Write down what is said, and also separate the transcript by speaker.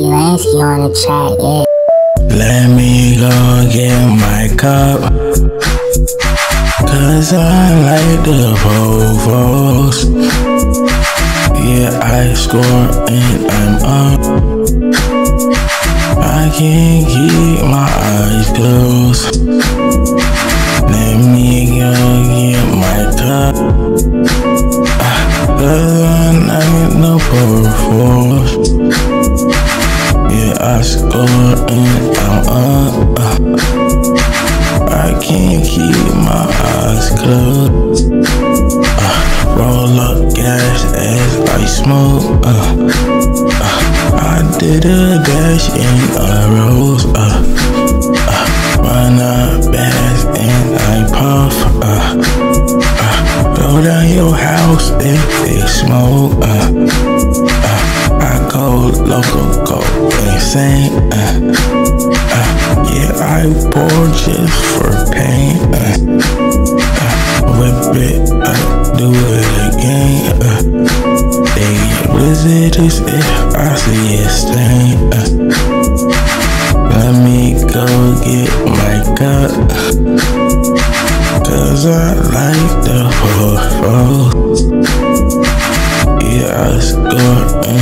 Speaker 1: Lanski on the track, yeah.
Speaker 2: Let me go get my cup, cause I like the Vovos. Yeah, I score and I'm up. I can't keep my eyes closed. Let me go get my cup, cause I like the Vovos. Yeah, I score and I'm up. I can't keep my eyes closed. Roll up gas as I smoke. I did a dash in a rose. Run up fast and I puff. Go down your house if they smoke. I go local, go insane. Yeah, I pour just for pain. Whip it up, do it again. They get visitors if I see a stain. Let me go get my cup, cause I like the Vovos. Yeah, I score